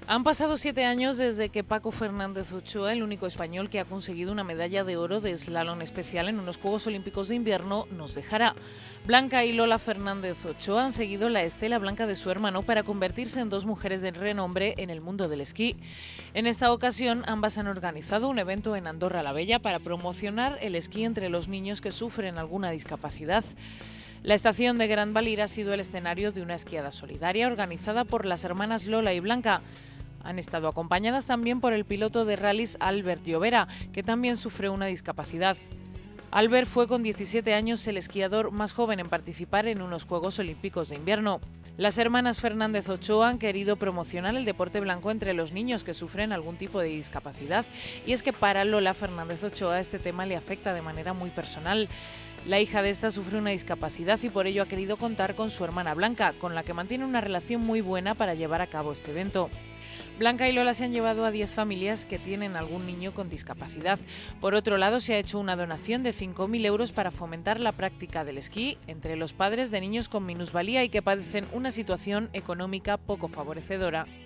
Han pasado 7 años desde que Paco Fernández Ochoa, el único español que ha conseguido una medalla de oro de slalom especial en unos Juegos Olímpicos de Invierno, nos dejará. Blanca y Lola Fernández Ochoa han seguido la estela blanca de su hermano para convertirse en dos mujeres de renombre en el mundo del esquí. En esta ocasión, ambas han organizado un evento en Andorra la Vella para promocionar el esquí entre los niños que sufren alguna discapacidad. La estación de Gran Valira ha sido el escenario de una esquiada solidaria organizada por las hermanas Lola y Blanca. Han estado acompañadas también por el piloto de rallies Albert Llovera, que también sufre una discapacidad. Albert fue con 17 años el esquiador más joven en participar en unos Juegos Olímpicos de Invierno. Las hermanas Fernández Ochoa han querido promocionar el deporte blanco entre los niños que sufren algún tipo de discapacidad, y es que para Lola Fernández Ochoa este tema le afecta de manera muy personal. La hija de esta sufre una discapacidad y por ello ha querido contar con su hermana Blanca, con la que mantiene una relación muy buena para llevar a cabo este evento. Blanca y Lola se han llevado a 10 familias que tienen algún niño con discapacidad. Por otro lado, se ha hecho una donación de 5.000 euros para fomentar la práctica del esquí entre los padres de niños con minusvalía y que padecen una situación económica poco favorecedora.